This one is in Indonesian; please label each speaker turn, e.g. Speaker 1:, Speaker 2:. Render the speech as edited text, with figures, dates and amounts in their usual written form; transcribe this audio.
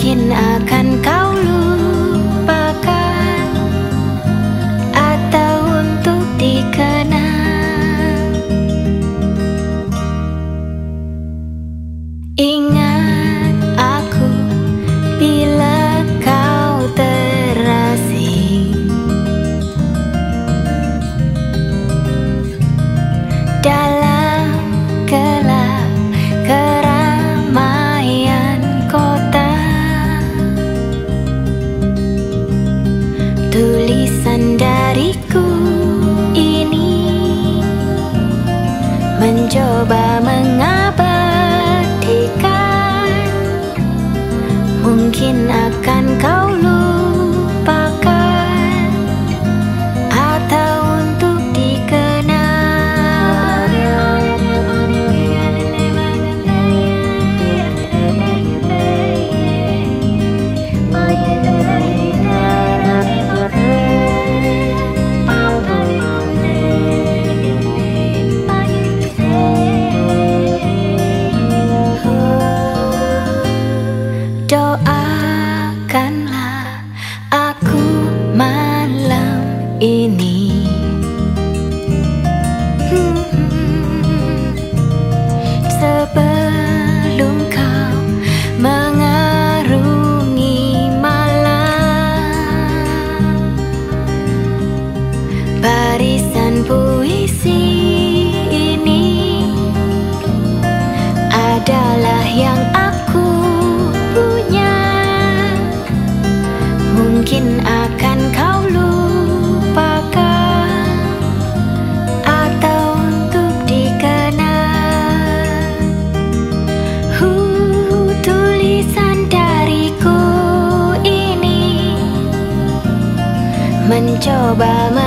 Speaker 1: Mungkin akan kau lupakan atau untuk dikenang. Ingat aku bila kau terasing dalam gelap keramaian kota. Tulisan dariku ini mencoba mengabadikan. Mungkin akan kau lupakan atau untuk dikenang. Doakanlah aku malam ini, sebelum kau mengarungi malam. Barisan puisi ini adalah yang aku punya. Mungkin akan kau lupakan atau untuk dikenang. Tulisan dariku ini mencoba